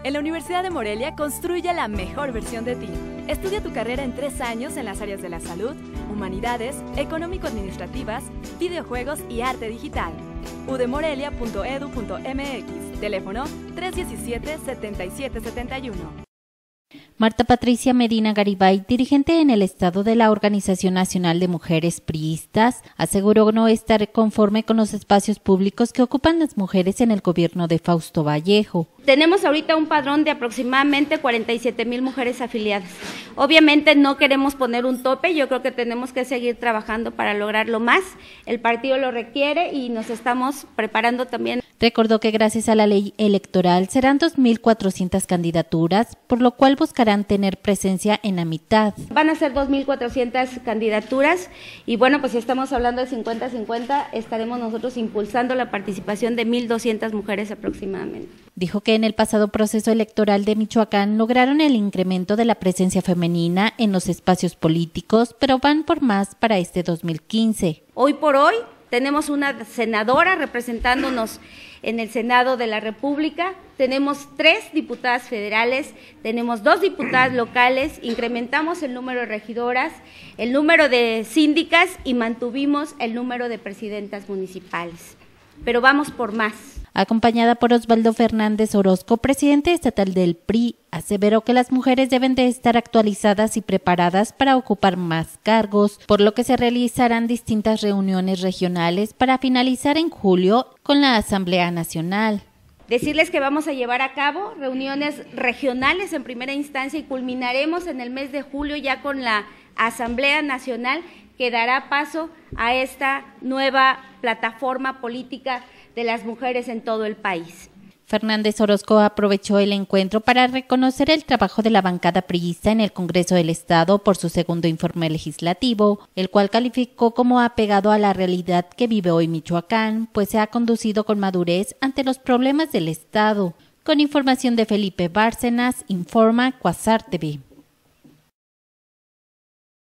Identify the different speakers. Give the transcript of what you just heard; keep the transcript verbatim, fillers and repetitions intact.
Speaker 1: En la Universidad de Morelia construye la mejor versión de ti. Estudia tu carrera en tres años en las áreas de la salud, humanidades, económico-administrativas, videojuegos y arte digital. u d morelia punto e d u punto m x, teléfono tres uno siete, siete siete siete uno.
Speaker 2: Marta Patricia Medina Garibay, dirigente en el Estado de la Organización Nacional de Mujeres Priistas, aseguró no estar conforme con los espacios públicos que ocupan las mujeres en el gobierno de Fausto Vallejo.
Speaker 3: Tenemos ahorita un padrón de aproximadamente cuarenta y siete mil mujeres afiliadas. Obviamente no queremos poner un tope, yo creo que tenemos que seguir trabajando para lograrlo más. El partido lo requiere y nos estamos preparando también.
Speaker 2: Recordó que gracias a la ley electoral serán dos mil cuatrocientas candidaturas, por lo cual buscarán tener presencia en la mitad.
Speaker 3: Van a ser dos mil cuatrocientas candidaturas y bueno, pues si estamos hablando de cincuenta a cincuenta, estaremos nosotros impulsando la participación de mil doscientas mujeres aproximadamente.
Speaker 2: Dijo que en el pasado proceso electoral de Michoacán lograron el incremento de la presencia femenina en los espacios políticos, pero van por más para este dos mil quince.
Speaker 3: Hoy por hoy tenemos una senadora representándonos en el Senado de la República, tenemos tres diputadas federales, tenemos dos diputadas locales, incrementamos el número de regidoras, el número de síndicas y mantuvimos el número de presidentas municipales. Pero vamos por más.
Speaker 2: Acompañada por Osvaldo Fernández Orozco, presidente estatal del P R I, aseveró que las mujeres deben de estar actualizadas y preparadas para ocupar más cargos, por lo que se realizarán distintas reuniones regionales para finalizar en julio con la Asamblea Nacional.
Speaker 3: Decirles que vamos a llevar a cabo reuniones regionales en primera instancia y culminaremos en el mes de julio ya con la Asamblea Nacional que dará paso a esta nueva plataforma política de las mujeres en todo el país.
Speaker 2: Fernández Orozco aprovechó el encuentro para reconocer el trabajo de la bancada priista en el Congreso del Estado por su segundo informe legislativo, el cual calificó como apegado a la realidad que vive hoy Michoacán, pues se ha conducido con madurez ante los problemas del Estado. Con información de Felipe Bárcenas, informa Quasar T V.